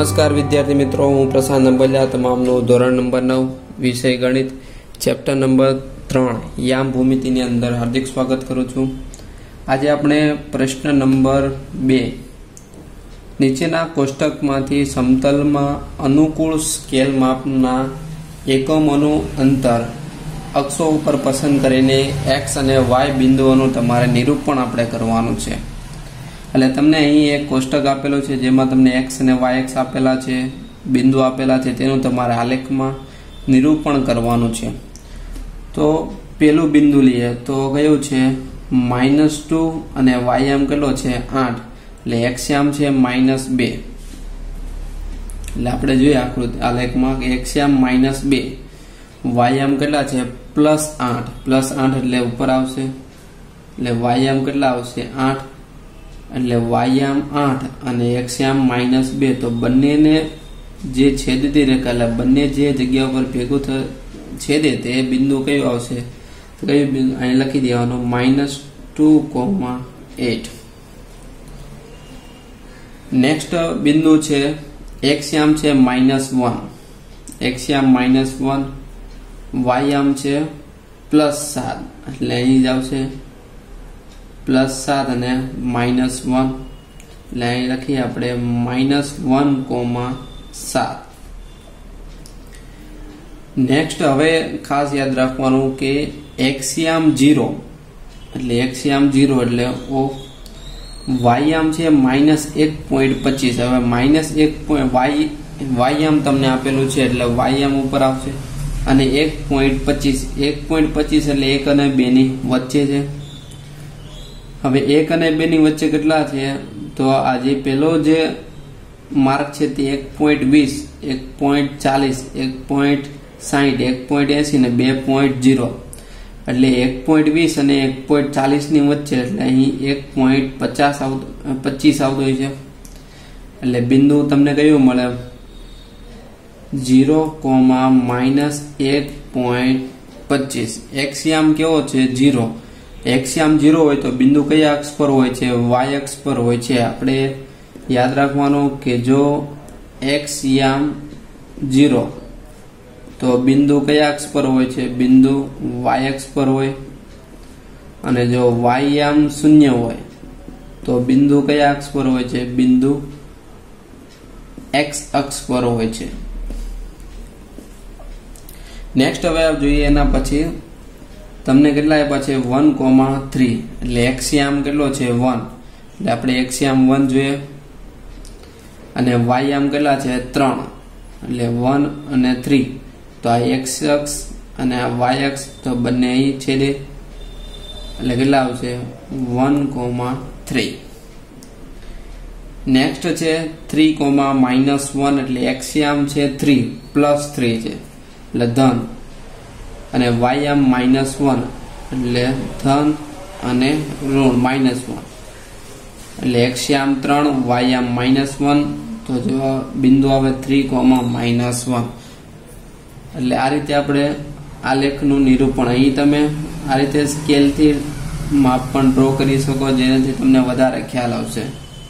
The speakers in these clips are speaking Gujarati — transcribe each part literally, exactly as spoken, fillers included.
नमस्कार विद्यार्थी मित्रों, हूँ प्रशांत नंबलिया तमामनु धोरण नंबर नौ विषय गणित चैप्टर नंबर त्रण याम भूमिति ની અંદર हार्दिक स्वागत करूँ छूं। आज આપણે प्रश्न नंबर બે નીચેના કોષ્ટકમાંથી સમતલમાં અનુકૂળ સ્કેલ માપના એકમોનું અંતર અક્ષો ઉપર પસંદ કરીને x અને y બિંદુઓનું તમારે નિરૂપણ આપણે કરવાનું છે। એટલે તમને અહીં એક કોષ્ટક આપેલું છે જેમાં તમને x અને y અક્ષ આપેલા છે, બિંદુ આપેલા છે, તેનું તમારે આલેખમાં નિરૂપણ કરવાનું છે। તો પેલું બિંદુ લઈએ તો કયું છે માઇનસ ટુ અને વાયામ કેટલો છે આઠ, એટલે એક્સયામ છે માઇનસ બે। એટલે આપણે જોઈએ આકૃતિ આલેખમાં કે એક્સયામ માઇનસ બે, વાયામ કેટલા છે પ્લસ આઠ, પ્લસ આઠ એટલે ઉપર આવશે, એટલે વાયામ કેટલા આવશે આઠ, એટલે વાયામ આઠ અને એક્સયામ માઇનસ બે। તો બંનેને જે છેદતી રેખા એટલે બંને જે જગ્યા ઉપર ભેગું છેદે તે બિંદુ કયું આવશે, કયું બિંદુ અહીં લખી દેવાનું minus two comma eight. Next બિંદુ છે એક્સયામ છે માઇનસ વન, એક્સયામ માઇનસ વન, વાયામ છે પ્લસ સાત, એટલે અહીં જ આવશે પ્લસ સાત અને માઇનસ વન, એટલે અહીં લખીએ આપણે માઇનસ વન કોમા સાત। નેક્સ્ટ હવે ખાસ યાદ રાખવાનું કે એક્સયામ જીરો, એટલે એક્સયામ જીરો એટલે ઓ વાયામ છે માઇનસ એક પોઈન્ટ પચીસ। હવે માઇનસ એક પોઈન્ટ વાય વાયામ તમને આપેલું છે એટલે વાયામ ઉપર આવશે અને એક પોઈન્ટ પચીસ, એક પોઈન્ટ પચીસ એટલે એક અને બે ની વચ્ચે છે। હવે એક અને બે ની વચ્ચે કેટલા છે તો આ જે પેલો જે માર્ક છે તે એક પોઈન્ટ વીસ, એક પોઈન્ટ ચાલીસ, એક પોઈન્ટ સાહીઠ, એક પોઈન્ટ એસી ને બે પોઈન્ટ જીરો, એટલે એક પોઈન્ટ વીસ અને એક પોઈન્ટ ચાલીસ ની વચ્ચે, એટલે અહીં એક પોઈન્ટ પચાસ આવતો પચીસ આવતો હોય છે। એટલે બિંદુ તમને કયું મળે જીરો કોમા માઇનસ એક પોઈન્ટ પચીસ। એક્સયામ કેવો છે જીરો, એક્સયામ જીરો હોય તો બિંદુ કયા અક્ષ પર હોય છે વાય અક્ષ પર હોય છે। આપણે યાદ રાખવાનું કે જો એક્સયામ જીરો તો બિંદુ કયા અક્ષ પર હોય છે, બિંદુ વાય અક્ષ પર હોય, અને જો વાયામ શૂન્ય હોય તો બિંદુ કયા અક્ષ પર હોય છે, બિંદુ એક્સ અક્ષ પર હોય છે। નેક્સ્ટ હવે આપ જોઈએ એના પછી તમને કેટલા આપ્યા છે વન કોમા થ્રી, એટલે એક્સયામ કેટલો છે વન, એટલે આપણે એક્સયામ વન જોઈએ, અને વાયામ કેટલા છે ત્રણ, એટલે વન અને થ્રી। તો આ એક્સ અક્ષ અને આ વાય અક્ષ તો બંને અહીં છેદે, એટલે કેટલા આવશે વન કોમા થ્રી। નેક્સ્ટ છે થ્રી કોમા માઇનસ વન, એટલે એક્સયામ છે થ્રી પ્લસ થ્રી છે એટલે ધન, અને વાયામ માઇનસ વન એટલે ધન અને ઋણ માઇનસ વન, એટલે એક્સયામ ત્રણ, વાયામ માઇનસ વન, તો જો બિંદુ આવે થ્રી કોમા માઇનસ વન। એટલે આ રીતે આપણે આલેખનું નિરૂપણ અહીં તમે આ રીતે સ્કેલથી માપ પણ ડ્રો કરી શકો, જેનાથી તમને વધારે ખ્યાલ આવશે।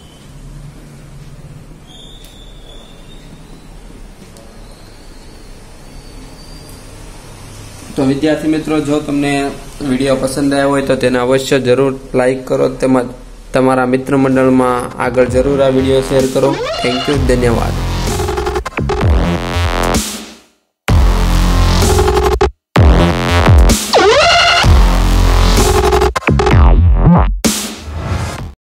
તો વિદ્યાર્થી મિત્રો, જો તમને વિડીયો પસંદ આવ્યો હોય તો તેને અવશ્ય જરૂર લાઈક કરો, તેમજ તમારા મિત્ર મંડળમાં આગળ જરૂર આ વિડીયો શેર કરો। થેન્ક યુ, ધન્યવાદ।